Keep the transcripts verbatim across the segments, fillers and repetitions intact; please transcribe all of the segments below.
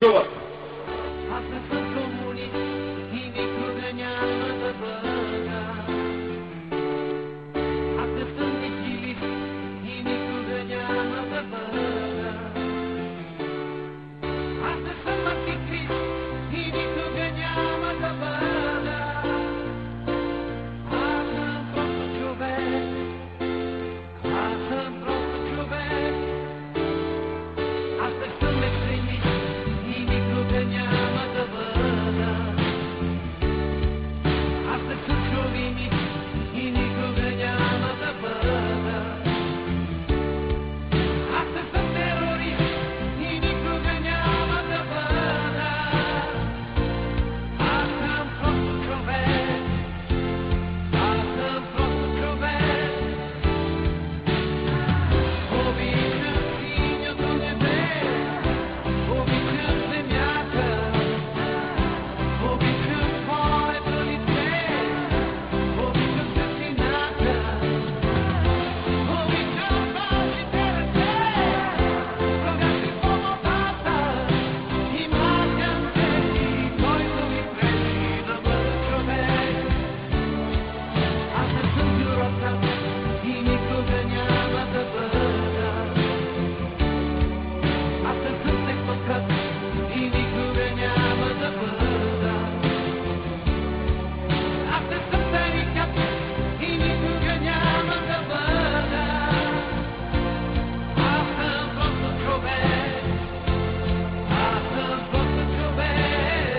чуват. Аз не съм комунист и никога няма да бъда. Аз не съм нихилист и никога няма да бъда. Аз не съм антикрист и никога няма да бъда. Аз съм просто човек. Аз съм просто човек. Аз не съм екстремист и никога няма да бъда. Аз не съм шовинист и никога няма да бъда. Аз не съм терорист и никога няма да бъда. Аз съм просто човек. Аз съм просто човек. Обичам синьото небе, обичам земята, обичам твоето лице, обичам светлината, обичам вашите ръце, прогасни свободата и мразям всеки, който ми пречи да бъда човек. Аз не съм бюрократ и никога няма да бъда. Аз не съм технократ и никога няма да бъда. Аз не съм тарикат и никога няма да бъда. Аз съм просто човек. Аз съм просто човек.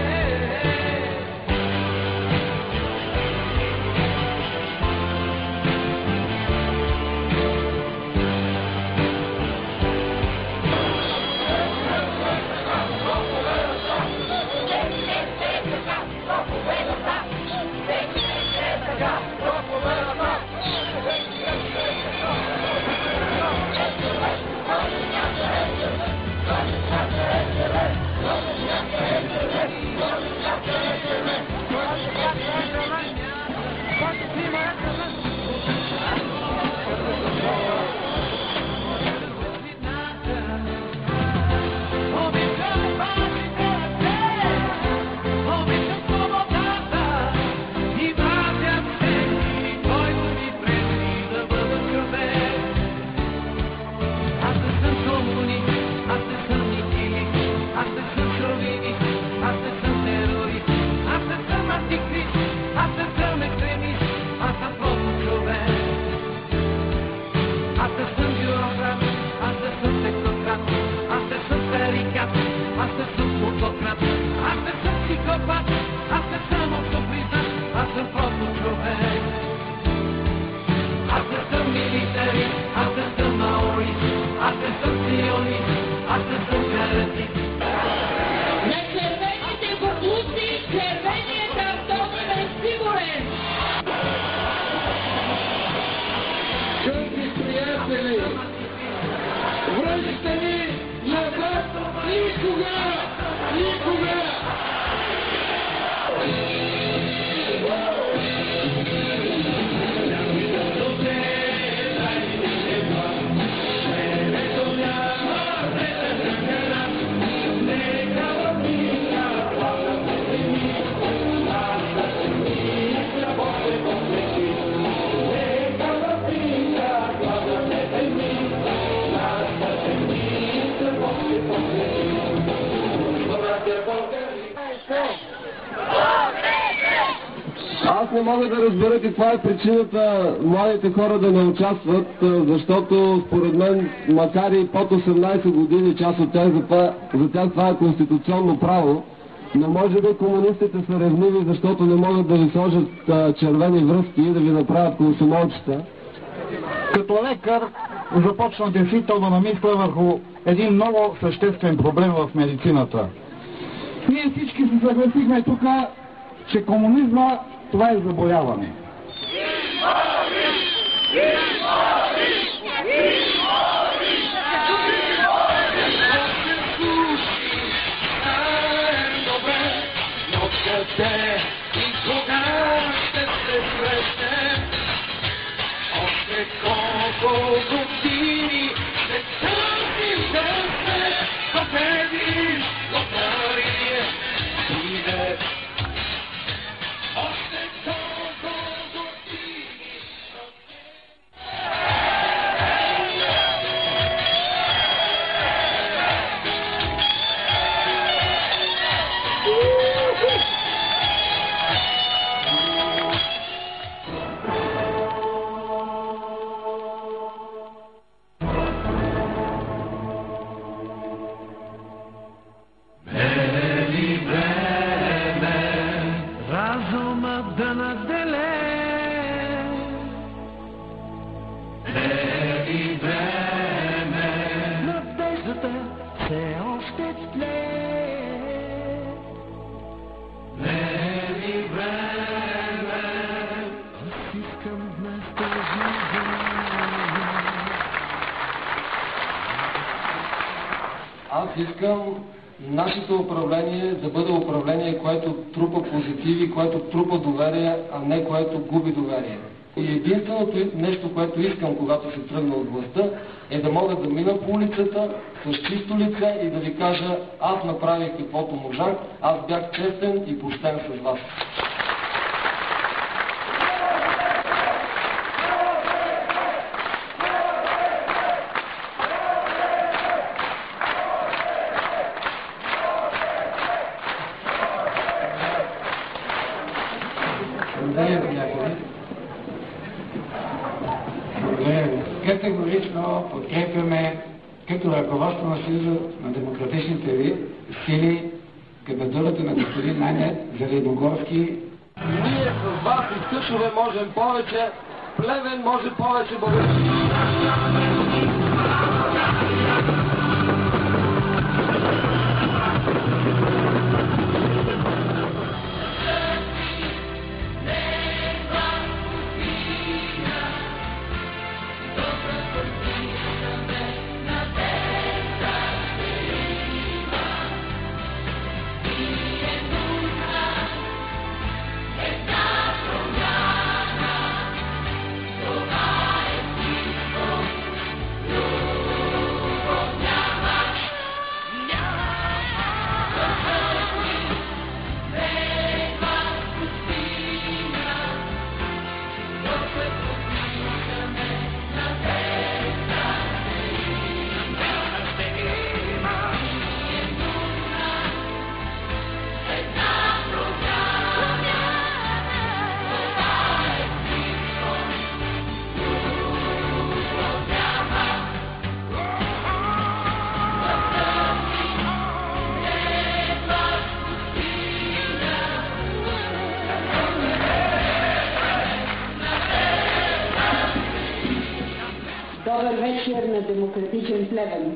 Обичам вашите ръце, обичам свободата и мразям всеки, който ми пречи да бъда човек. Аз не съм комунист, аз не съм нихилист, аз не съм шовинист, аз не съм терорист, аз не съм антикрист, аз не съм екстремист, аз съм просто човек. Аз не съм бюрократ, аз не съм технократ, аз не съм тарикат, аз не съм плутократ, аз не съм психопат, аз не съм автопризнат, аз съм просто човек. Аз не съм милитарист, аз не съм маорист, аз не съм сионист, аз не съм каратист. На червените буклуци червеният картон е сигурен. Скъпи приятели, връщате ни назад никога, никога! Аз не мога да разбера каква е причината младите хора да не участват, защото според мен, макар и под осемнайсет години, част от тях, за, това, за тях това е конституционно право, но може би комунистите са ревниви, защото не могат да ви сложат а, червени връзки и да ви направят комсомолчета. Като лекар започна действително да мисля върху един много съществен проблем в медицината. Ние всички се съгласихме тук, че комунизма това е заболяване. Къде и кога ще се срещнем? Още колко години ще търсим да се победим. Време, време, аз искам днес да живея. Аз искам нашето управление да бъде управление, което трупа позитиви, което трупа доверие, а не което губи доверие. И единственото нещо, което искам, когато се тръгна от властта, е да мога да мина по улицата с чисто лице и да ви кажа: аз направих каквото можах, аз бях честен и почтен с вас. Благодаря ви, приятели. Благодаря ви. Категорично подкрепяме като ръководство на Съюза на демократичните ви сили кандидатурата на господин Нанев за Рибогорски. Ние с вас и Къшове можем повече, Плевен може повече, благодаря. Добър вечер на демократичен Плевен.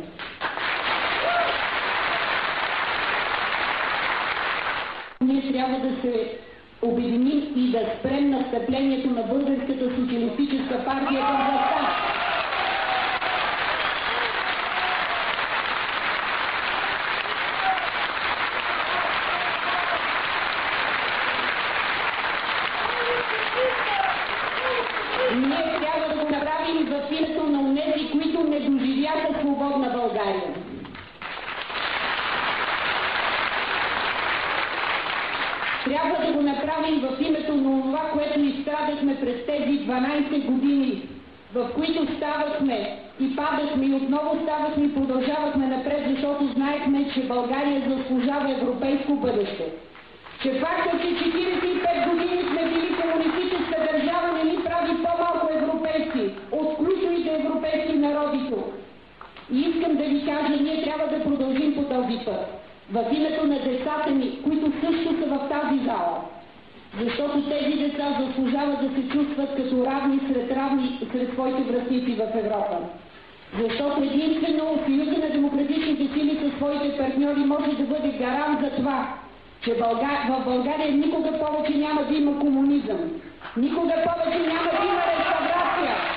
Ние трябва да се обединим и да спрем настъплението на Българската социалистическа партия към властта. Ние трябва да го направим в името на онези, които не доживяха свободна България. Трябва да го направим в името на това, което изстрадахме през тези дванайсет години, в които ставахме и падахме и отново ставахме и продължавахме напред, защото знаехме, че България заслужава европейско бъдеще. Че фактът, че четирийсет и пет години сме били комунистическа държава, не ни прави по-малко европейски, от ключовите европейски народи тук. И искам да ви кажа, ние трябва да продължим по този път. В името на децата ни, които също са в тази зала. Защото тези деца заслужават да се чувстват като равни сред равни сред своите връстници в Европа. Защото единствено Съюза на демократичните сили със своите партньори може да бъде гарант за това, че Българ... в България никога повече няма да има комунизъм. Никога повече няма да има реставрация.